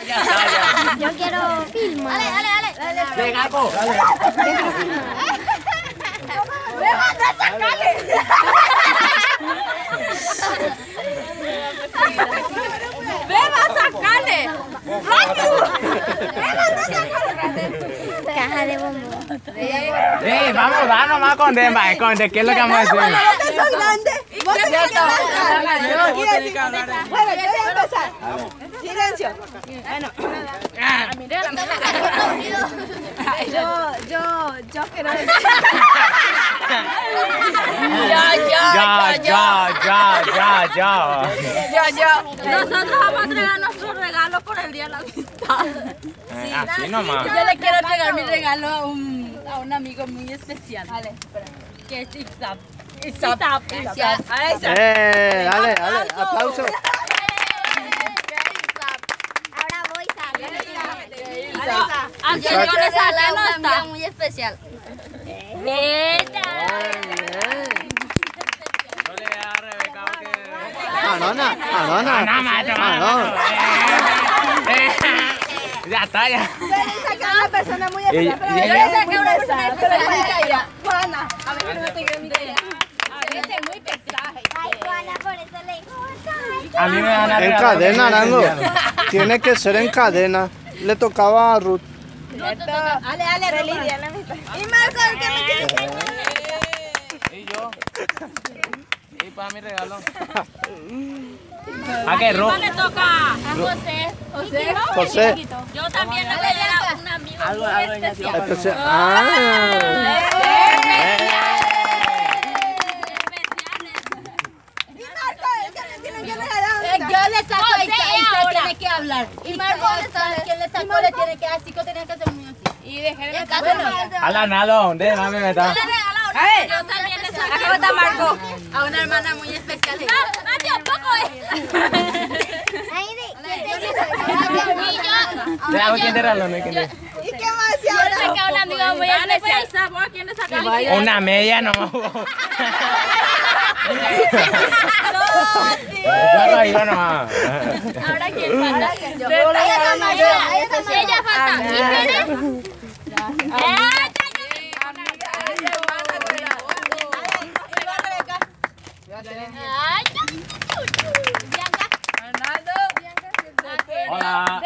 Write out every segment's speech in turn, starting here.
Ya está, ya. Yo quiero filmar. Dale. Venga, Gaco. ¡Anda, sacale! ¡Beba, sacale! ¡Rápido! ¡Beba, sacale! Caja de bombón. Vamos, da nomás con Demba, esconde, ¿qué es lo que vamos a decir? ¡Son grandes! Bueno, yo voy a empezar. Silencio. Bueno. Yo quiero decir. Yo. Nosotros vamos a entregar nuestro regalo por el Día de la Amistad. Así nomás. Yo le quiero entregar mi regalo a un amigo muy especial. Vale, espera. Que es Ipsap. Ipsap. Dale, aplauso. Ahora voy a salir. Aunque yo le saqué nota. Muy especial. Anona. Ya está, ya. Yo le saqué a una persona muy especial. Yo le saqué a una persona especial. Juana. A ver, no tengo ni idea. A veces es muy pesada. Ay, Juana, por eso le digo. A mí me van a En regalar cadena, un Arango. cristiano. Tiene que ser en cadena. Le tocaba a Ruth. Ale, Lidia, la mitad. Y Marco, el que me quiere. Y yo. Y para mi regalo. ¿A qué, Ro? le toca a José. José. Yo también le voy a dar a un amigo muy especial. Y Marco, el que me tiene que regalar. Yo le saco a Isa tiene que hablar. Y Marco, quien le sacó le tiene que así que tenía que hacer muy así. Y dejé de A la nada, ¿dónde? Mami, me está. Yo también le saqué a Marco a una hermana muy especial. ¡Mateo, poco ¿Quién te regaló? No hay que ¿Y qué más? Yo le saqué a un amigo muy especial. ¿A quién le sacaste? Una media nomás. Yo iba nomás. Ahora quién falta. Ella falta. ¿Y Hola.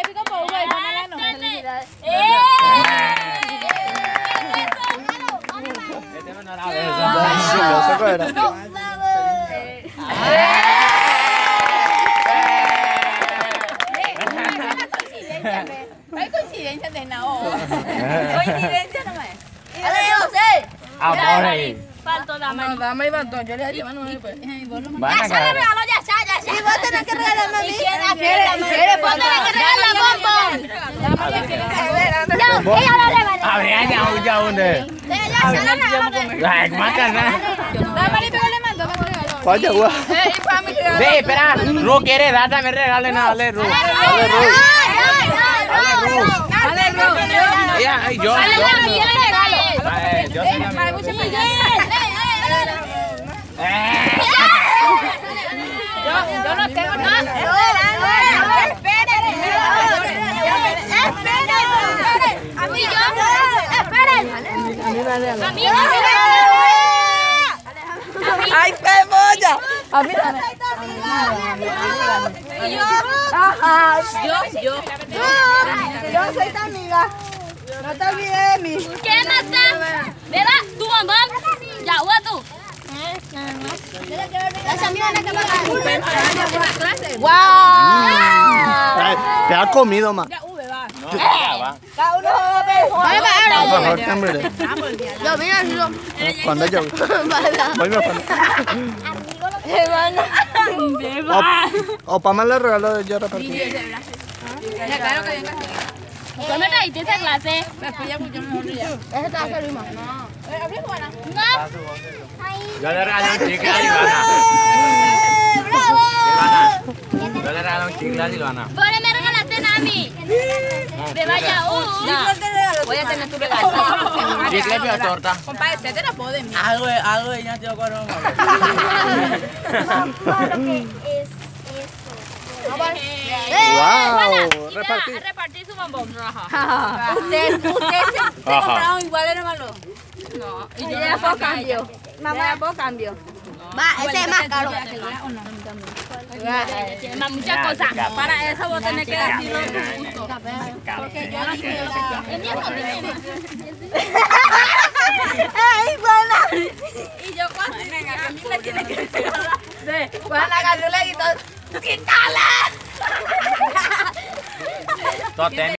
Hay coincidencia de Nao. Coincidencia nomás. ¡Ale, José! Amor ahí. Faltó Dama. Dame y bastón, yo le dije, mano, no pues. Van a caer. Regalo ya. Y vos tenés que regalarme a mí. Vos tenés que regalar bombón. No, ella lo regala. Habría ya ¿dónde? Ay, más carnal. Vaya, guau. Sí, espera. Ru quiere dar también regalo. Dale, Ru. Ya, yo. Yo soy la Yo no tengo nada. Esperen. A mí yo. Esperen. A mí no. ¡Ay, qué boya! A mí Yo soy tu amiga. No te olvides de mí. ¿Qué más está? ¿Verdad? ¿Tu bombón? Ya, tú. Te ha comido más. No, ya va. Cada uno Mejor que hambre. Yo, mira, Cuando yo. Voy me O para más le regalo de yo repartir. Claro que venga. ¿Tú me trajiste esa clase? Me fui ya mucho mejor ya. ¿Esa clase, Lima? No. ¿Abrí buena? No. Yo le regalo un chicle a Ivana. ¡Bravo! Yo le regalo un chicle a Ivana. ¿Por qué me regalaste a mí? Me vaya voy a tener tu regalo. Chicle y torta. Compadre, este te la puedo de mí. Algo de ya te acuerdo. Mamá, lo que es eso. Wow, repartir. Repartir su bombón. Ustedes se compraron iguales, hermano. No, y yo ya por cambio. Mamá, por cambio. Va, ese es más caro. Muchas cosas. Para eso vos tenés que decirlo a tu gusto. Porque yo dije, ¡ay, buena! Y yo casi, venga, a mí le tiene que decir. Juana agarró le quitó. ¡Quítala!